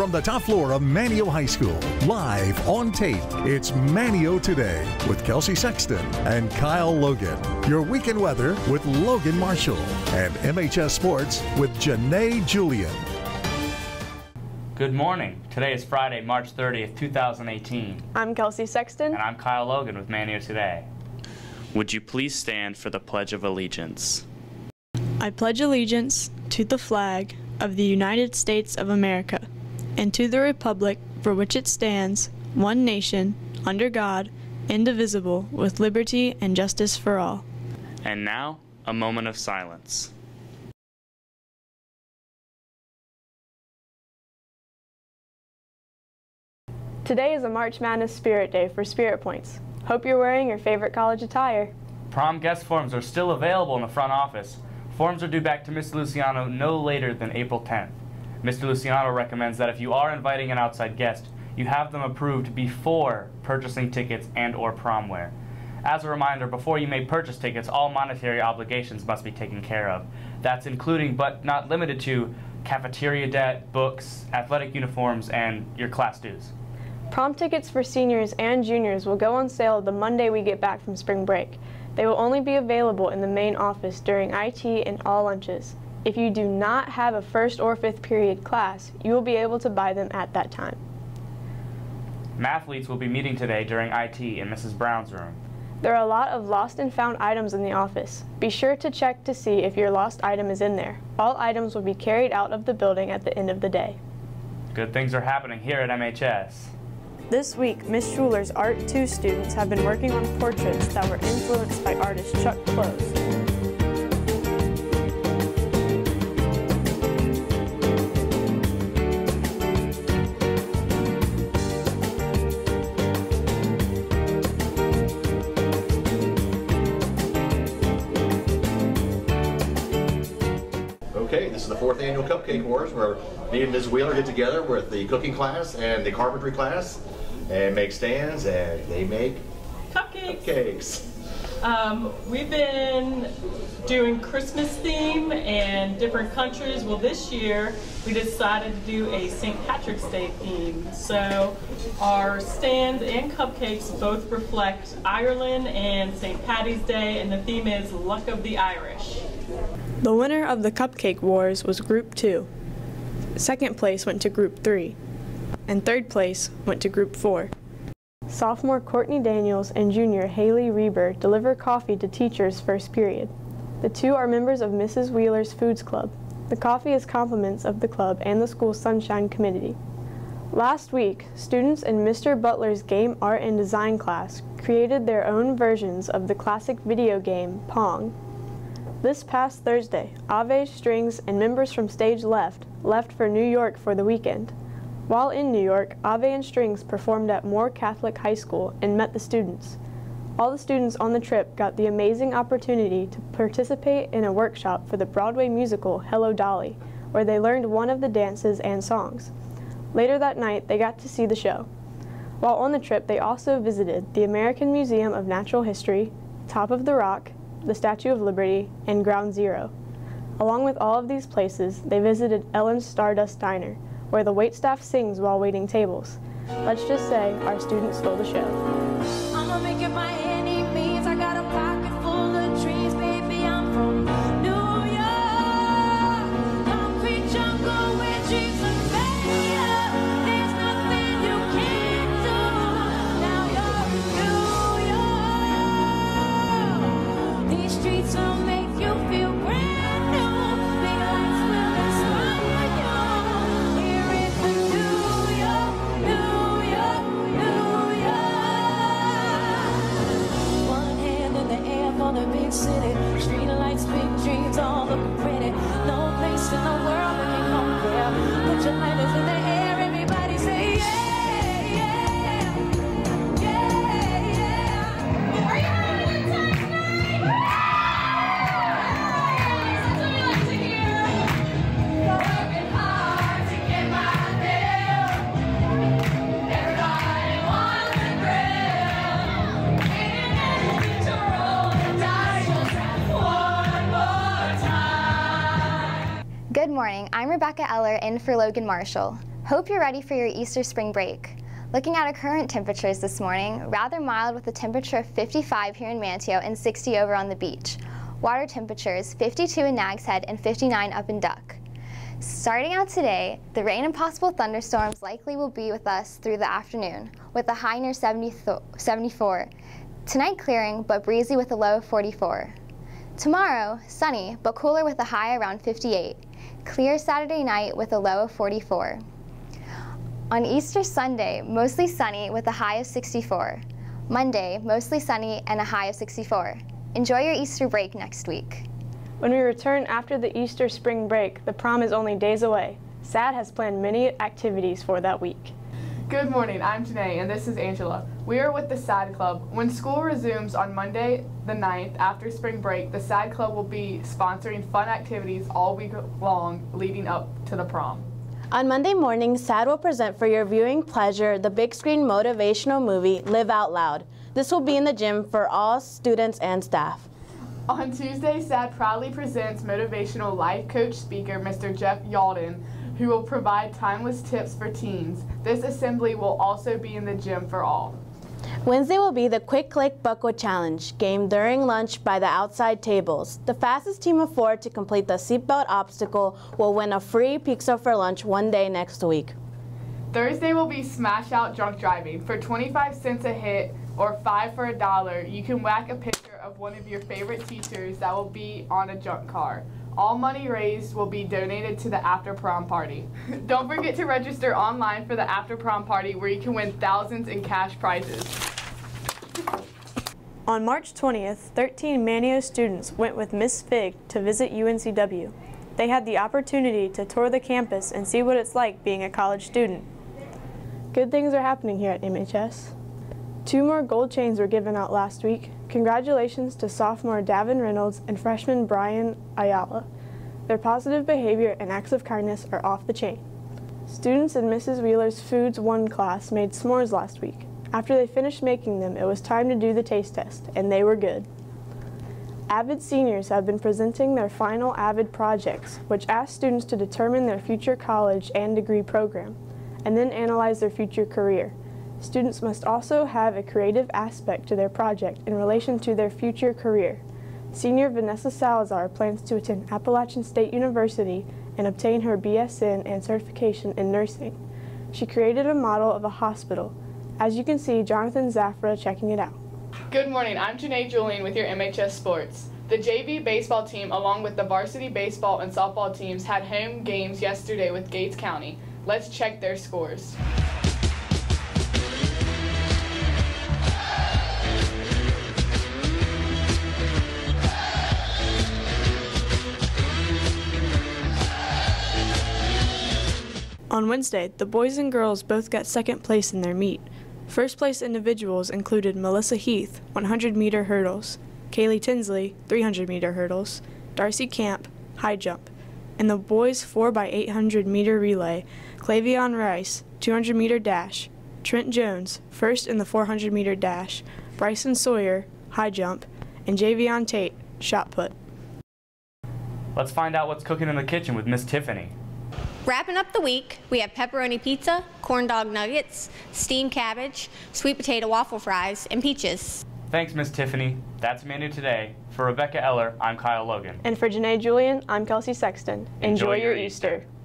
From the top floor of Manteo High School, live on tape, it's Manteo Today with Kelsey Sexton and Kyle Logan. Your weekend weather with Logan Marshall. And MHS Sports with Janae Julian. Good morning. Today is Friday, March 30th, 2018. I'm Kelsey Sexton. And I'm Kyle Logan with Manteo Today. Would you please stand for the Pledge of Allegiance? I pledge allegiance to the flag of the United States of America and to the republic for which it stands, one nation, under God, indivisible, with liberty and justice for all. And now, a moment of silence. Today is a March Madness Spirit Day for Spirit Points. Hope you're wearing your favorite college attire. Prom guest forms are still available in the front office. Forms are due back to Mr. Luciano no later than April 10th. Mr. Luciano recommends that if you are inviting an outside guest, you have them approved before purchasing tickets and/or prom wear. As a reminder, before you may purchase tickets, all monetary obligations must be taken care of. That's including but not limited to cafeteria debt, books, athletic uniforms, and your class dues. Prom tickets for seniors and juniors will go on sale the Monday we get back from spring break. They will only be available in the main office during IT and all lunches. If you do not have a first or fifth period class, you will be able to buy them at that time. Mathletes will be meeting today during IT in Mrs. Brown's room. There are a lot of lost and found items in the office. Be sure to check to see if your lost item is in there. All items will be carried out of the building at the end of the day. Good things are happening here at MHS. This week, Miss Schuler's Art 2 students have been working on portraits that were influenced by artist Chuck Close. Okay, this is the 4th annual Cupcake Wars where me and Ms. Wheeler get together with the cooking class and the carpentry class and make stands, and they make cupcakes. We've been doing Christmas theme and different countries. Well, this year we decided to do a St. Patrick's Day theme. So our stands and cupcakes both reflect Ireland and St. Paddy's Day, and the theme is Luck of the Irish. The winner of the Cupcake Wars was Group 2. Second place went to Group 3. And third place went to Group 4. Sophomore Courtney Daniels and junior Haley Reber deliver coffee to teachers first period. The two are members of Mrs. Wheeler's Foods Club. The coffee is compliments of the club and the school's Sunshine Committee. Last week, students in Mr. Butler's Game Art and Design class created their own versions of the classic video game, Pong. This past Thursday, Ave, Strings, and members from Stage left for New York for the weekend. While in New York, Ave and Strings performed at Moore Catholic High School and met the students. All the students on the trip got the amazing opportunity to participate in a workshop for the Broadway musical Hello Dolly, where they learned one of the dances and songs. Later that night, they got to see the show. While on the trip, they also visited the American Museum of Natural History, Top of the Rock, the Statue of Liberty, and Ground Zero. Along with all of these places, they visited Ellen's Stardust Diner, where the waitstaff sings while waiting tables. Let's just say our students stole the show. I'ma make it by any means. I got a pocket full of dreams, baby. I'm from New York, concrete jungle where dreams are made up. There's nothing you can't do. Now you're New York. These streets will make you feel brand new. Big lights will inspire you. Here in the New York, New York, New York. One hand in the air for the big city. Street lights, big dreams, all look pretty. No place in the world that can compare. Put your lighters in the air, everybody say yeah, yeah, yeah, yeah. Are you having a good time tonight? That's what we like to hear. Working hard to get my bill. Everybody wants the grill. Ain't nothing to roll the dice. Just one more time. Good morning. I'm Rebecca Eller in for Logan Marshall. Hope you're ready for your Easter spring break. Looking at our current temperatures this morning, rather mild with a temperature of 55 here in Manteo and 60 over on the beach. Water temperatures 52 in Nags Head and 59 up in Duck. Starting out today, the rain and possible thunderstorms likely will be with us through the afternoon, with a high near 74. Tonight clearing, but breezy with a low of 44. Tomorrow, sunny, but cooler with a high around 58. Clear Saturday night with a low of 44. On Easter Sunday, mostly sunny with a high of 64. Monday, mostly sunny and a high of 64. Enjoy your Easter break next week. When we return after the Easter spring break, the prom is only days away. SAD has planned many activities for that week. Good morning, I'm Janae and this is Angela. We are with the SAD Club. When school resumes on Monday the 9th after spring break, the SAD Club will be sponsoring fun activities all week long leading up to the prom. On Monday morning, SAD will present for your viewing pleasure the big screen motivational movie, Live Out Loud. This will be in the gym for all students and staff. On Tuesday, SAD proudly presents motivational life coach speaker, Mr. Jeff Yalden, who will provide timeless tips for teens. This assembly will also be in the gym for all. Wednesday will be the Quick Click Buckle Challenge, game during lunch by the outside tables. The fastest team of 4 to complete the seatbelt obstacle will win a free pizza for lunch one day next week. Thursday will be Smash Out Drunk Driving. For 25 cents a hit or 5 for $1, you can whack a picture of one of your favorite teachers that will be on a junk car. All money raised will be donated to the after prom party. Don't forget to register online for the after prom party where you can win thousands in cash prizes. On March 20th, 13 Manteo students went with Miss Fig to visit UNCW. They had the opportunity to tour the campus and see what it's like being a college student. Good things are happening here at MHS. 2 more gold chains were given out last week. Congratulations to sophomore Davin Reynolds and freshman Brian Ayala. Their positive behavior and acts of kindness are off the chain. Students in Mrs. Wheeler's Foods 1 class made s'mores last week. After they finished making them, it was time to do the taste test, and they were good. Avid seniors have been presenting their final Avid projects, which ask students to determine their future college and degree program, and then analyze their future career. Students must also have a creative aspect to their project in relation to their future career. Senior Vanessa Salazar plans to attend Appalachian State University and obtain her BSN and certification in nursing. She created a model of a hospital. As you can see, Jonathan Zafra checking it out. Good morning, I'm Janae Julian with your MHS Sports. The JV baseball team, along with the varsity baseball and softball teams, had home games yesterday with Gates County. Let's check their scores. On Wednesday, the boys and girls both got second place in their meet. First place individuals included Melissa Heath, 100-meter hurdles, Kaylee Tinsley, 300-meter hurdles, Darcy Camp, high jump, and the boys 4x800-meter relay, Clavion Rice, 200-meter dash, Trent Jones, first in the 400-meter dash, Bryson Sawyer, high jump, and Javion Tate, shot put. Let's find out what's cooking in the kitchen with Miss Tiffany. Wrapping up the week, we have pepperoni pizza, corn dog nuggets, steamed cabbage, sweet potato waffle fries, and peaches. Thanks, Miss Tiffany. That's Manteo Today. For Rebecca Eller, I'm Kyle Logan. And for Janae Julian, I'm Kelsey Sexton. Enjoy your Easter.